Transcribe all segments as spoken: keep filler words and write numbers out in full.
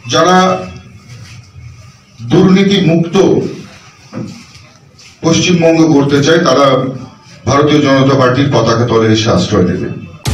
যারা দুর্নীতি মুক্ত পশ্চিমবঙ্গ করতে চায় তারা ভারতীয় জনতা পার্টির পতাকা তলে এসে আশ্রয় দেবে।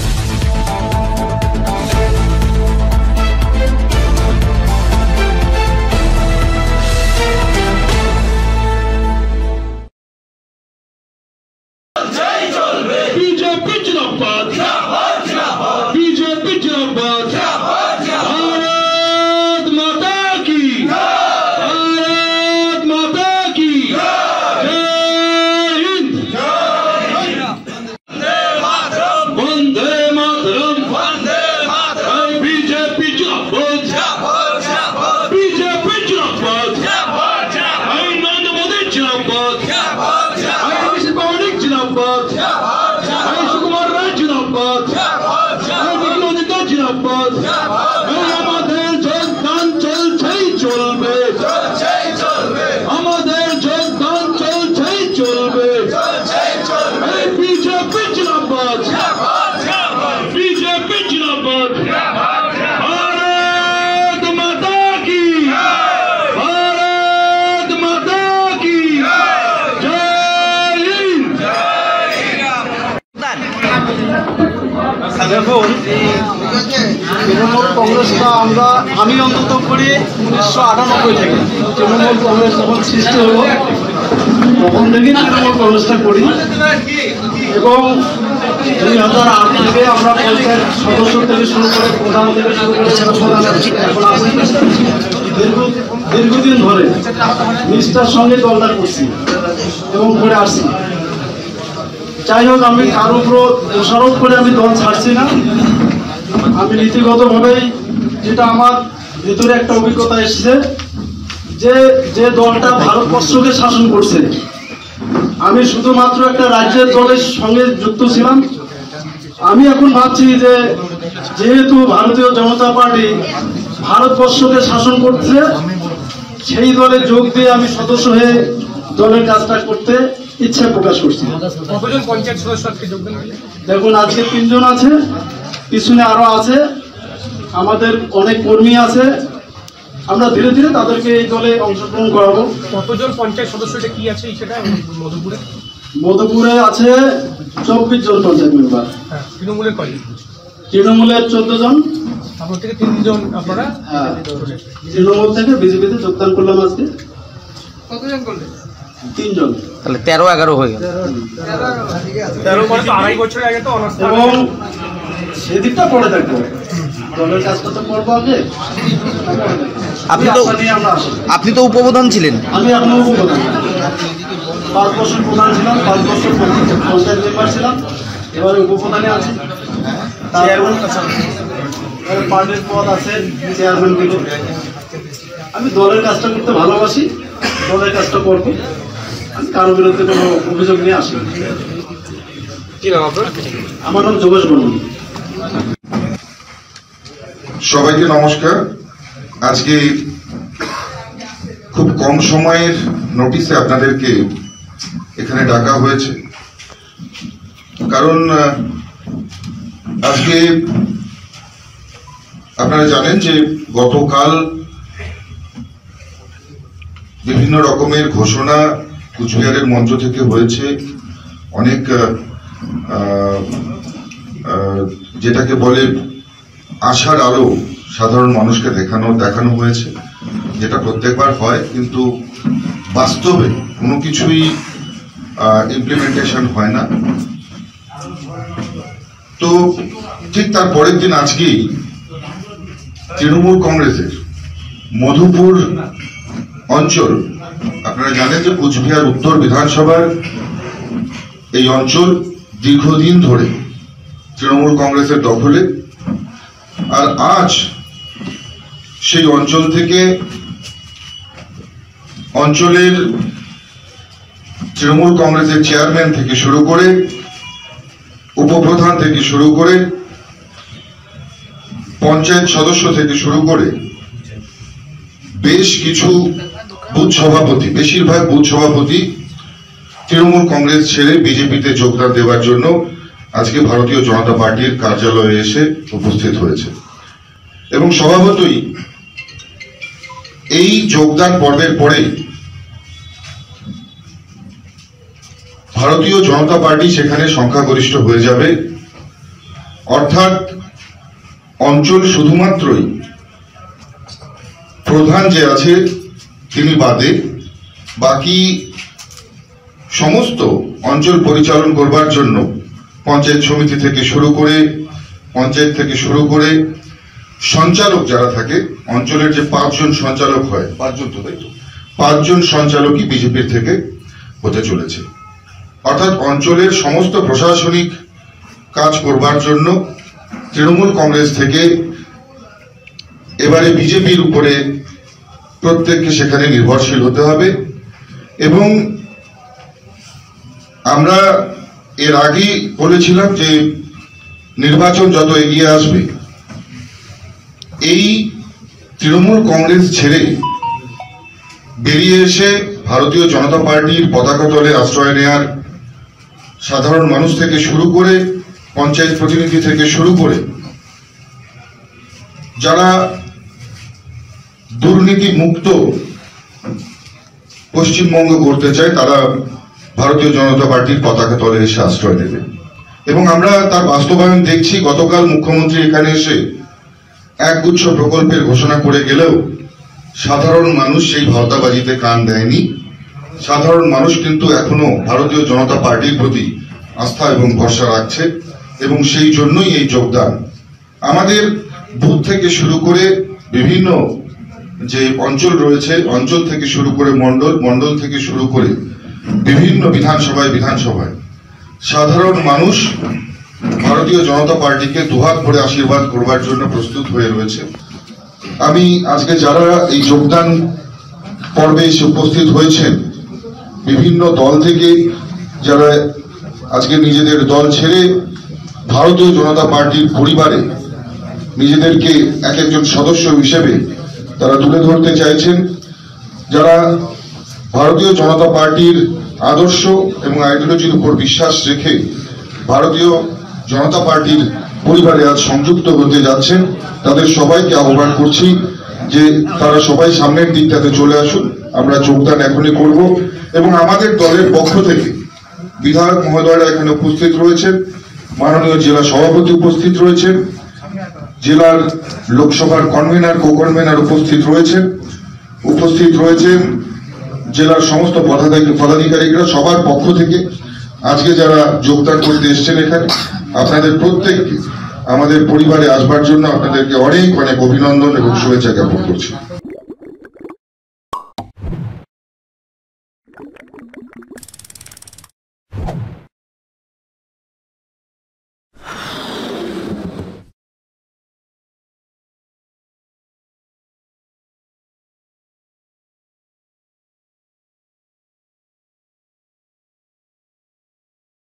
দেখুন, তৃণমূল কংগ্রেসটা আমরা আমি অন্তত করি উনিশশো আটানব্বই থেকে তৃণমূল কংগ্রেস যখন সৃষ্টি হলো তখন থেকেই তৃণমূল কংগ্রেসটা করি এবং দুই হাজার আট থেকে আমরা পঞ্চায়েত সদস্য থেকে শুরু করে প্রধান থেকে শুরু করে এখন আসি দীর্ঘ দীর্ঘদিন ধরে নিষ্ঠার সঙ্গে দলটা করছি এবং করে আসছি। যাই হোক, আমি কারোর উপর দোষারোপ করে আমি দল ছাড়ছি না। আমি নীতিগতভাবেই যেটা আমার ভিতরে একটা অভিজ্ঞতা এসেছে যে যে দলটা ভারতবর্ষকে শাসন করছে, আমি শুধুমাত্র একটা রাজ্যের দলের সঙ্গে যুক্ত ছিলাম। আমি এখন ভাবছি যে যেহেতু ভারতীয় জনতা পার্টি ভারতবর্ষকে শাসন করছে, সেই দলে যোগ দিয়ে আমি সদস্য হয়ে দলের কাজটা করতে ইচ্ছা প্রকাশ করছি। কতজন পঞ্চায়েত সদস্য আজকে যোগদান করলেন? দেখুন, আজকে তিনজন আছে, পিছনে আরো আছে, আমাদের অনেক কর্মী আছে। আমরা ধীরে ধীরে তাদেরকে এই দলে অংশগ্রহণ করাবো। কতজন পঞ্চায়েত সদস্য এটা কি আছে সেটা মধুপুরে? মধুপুরে আছে চব্বিশ জন পঞ্চায়েত মেম্বার। হ্যাঁ, তৃণমূলের কয়? তৃণমূলের চোদ্দ জন। আপনার থেকে তিনজন আপনারা? হ্যাঁ, তৃণমূল থেকে বিজেপিতে যোগদান করলাম আজকে। কতজন করলেন? তিনজন। তাহলে তেরো এগারো হয়ে গেল। তেরো মানে তো আড়াই বছর আগে তো অনাস্থা। এবং সেদিকটা পরে দেখবো, দলের কাজটা তো করবো আগে। আপনি তো আপনি তো উপপ্রধান ছিলেন। আমি এখনো উপপ্রধান, পাঁচ বছর প্রধান ছিলাম, পাঁচ বছর পঞ্চায়েত মেম্বার ছিলাম, এবারে উপপ্রধানে আছি। পার্টির পদ আছে, চেয়ারম্যান দিল। আমি দলের কাজটা করতে ভালোবাসি, দলের কাজটা করবো। আমি কারোর বিরুদ্ধে কোনো অভিযোগ নিয়ে আসি। কি নাম আপনার? আমার নাম যোগেশ বর্মন। সবাইকে নমস্কার। আজকে খুব কম সময়ের নোটিশে আপনাদেরকে এখানে ডাকা হয়েছে, কারণ আজকে আপনারা জানেন যে গতকাল বিভিন্ন রকমের ঘোষণা কুচবিহারের মঞ্চ থেকে হয়েছে। অনেক যেটাকে বলে আশার আলো সাধারণ মানুষকে দেখানো দেখানো হয়েছে, যেটা প্রত্যেকবার হয়, কিন্তু বাস্তবে কোনো কিছুই ইমপ্লিমেন্টেশন হয় না। তো ঠিক তার পরের দিন আজকেই তৃণমূল কংগ্রেসের মধুপুর অঞ্চল, আপনারা জানেন যে কুচবিহার উত্তর বিধানসভার এই অঞ্চল দীর্ঘদিন ধরে তৃণমূল কংগ্রেসের দখলে। আর আজ সেই অঞ্চল থেকে অঞ্চলের তৃণমূল কংগ্রেসের চেয়ারম্যান থেকে শুরু করে উপপ্রধান থেকে শুরু করে পঞ্চায়েত সদস্য থেকে শুরু করে বেশ কিছু বুথ সভাপতি, বেশিরভাগ বুথ সভাপতি তৃণমূল কংগ্রেস ছেড়ে বিজেপিতে যোগদান দেওয়ার জন্য আজকে ভারতীয় জনতা পার্টির কার্যালয়ে এসে উপস্থিত হয়েছে। এবং স্বভাবতই এই যোগদান পর্বের পরে ভারতীয় জনতা পার্টি সেখানে সংখ্যাগরিষ্ঠ হয়ে যাবে, অর্থাৎ অঞ্চল শুধুমাত্রই প্রধান যে আছে তিনি বাদে বাকি সমস্ত অঞ্চল পরিচালন করবার জন্য পঞ্চায়েত সমিতি থেকে শুরু করে পঞ্চায়েত থেকে শুরু করে সঞ্চালক যারা থাকে, অঞ্চলের যে পাঁচজন সঞ্চালক হয়, পাঁচজন তো তাই তো পাঁচজন সঞ্চালকই বিজেপির থেকে হতে চলেছে। অর্থাৎ অঞ্চলের সমস্ত প্রশাসনিক কাজ করবার জন্য তৃণমূল কংগ্রেস থেকে এবারে বিজেপির উপরে প্রত্যেককে সেখানে নির্ভরশীল হতে হবে। এবং আমরা এর আগেই বলেছিলাম যে নির্বাচন যত এগিয়ে আসবে এই তৃণমূল কংগ্রেস ছেড়ে বেরিয়ে এসে ভারতীয় জনতা পার্টির পতাকা তলে আশ্রয় নেয়ার সাধারণ মানুষ থেকে শুরু করে পঞ্চায়েত প্রতিনিধি থেকে শুরু করে যারা দুর্নীতি মুক্ত পশ্চিমবঙ্গ করতে চায় তারা ভারতীয় জনতা পার্টির পতাকা তলে এসে আশ্রয় নেবে। এবং আমরা তার বাস্তবায়ন দেখছি। গতকাল মুখ্যমন্ত্রী এখানে এসে একগুচ্ছ প্রকল্পের ঘোষণা করে গেলেও সাধারণ মানুষ সেই ভাওতাবাজিতে কান দেয়নি। সাধারণ মানুষ কিন্তু এখনো ভারতীয় জনতা পার্টির প্রতি আস্থা এবং ভরসা রাখছে এবং সেই জন্যই এই যোগদান। আমাদের বুথ থেকে শুরু করে বিভিন্ন যে অঞ্চল রয়েছে, অঞ্চল থেকে শুরু করে মন্ডল, মন্ডল থেকে শুরু করে বিভিন্ন বিধানসভায় বিধানসভায় সাধারণ মানুষ ভারতীয় জনতা পার্টিকে দুহাত ভরে আশীর্বাদ করবার জন্য প্রস্তুত হয়ে রয়েছে। আমি আজকে যারা এই যোগদান পর্বে এসে উপস্থিত হয়েছেন, বিভিন্ন দল থেকে যারা আজকে নিজেদের দল ছেড়ে ভারতীয় জনতা পার্টির পরিবারে নিজেদেরকে এক একজন সদস্য হিসেবে তারা তুলে ধরতে চাইছেন, যারা ভারতীয় জনতা পার্টির আদর্শ এবং আইডিওলজির উপর বিশ্বাস রেখে ভারতীয় জনতা পার্টির পরিবারে আজ সংযুক্ত হতে যাচ্ছেন, তাদের সবাইকে আহ্বান করছি যে তারা সবাই সামনের দিকটাতে চলে আসুন। আমরা যোগদান এখনই করব এবং আমাদের দলের পক্ষ থেকে বিধায়ক মহোদয়রা এখানে উপস্থিত রয়েছেন, মাননীয় জেলা সভাপতি উপস্থিত রয়েছেন, জেলার লোকসভার কনভেনার কো কনভেনার উপস্থিত রয়েছেন, উপস্থিত রয়েছেন জেলার সমস্ত পদাধিকারীরা। সবার পক্ষ থেকে আজকে যারা যোগদান করতে এসছেন এখানে, আপনাদের প্রত্যেককে আমাদের পরিবারে আসবার জন্য আপনাদেরকে অনেক অনেক অভিনন্দন এবং শুভেচ্ছা জ্ঞাপন করছি।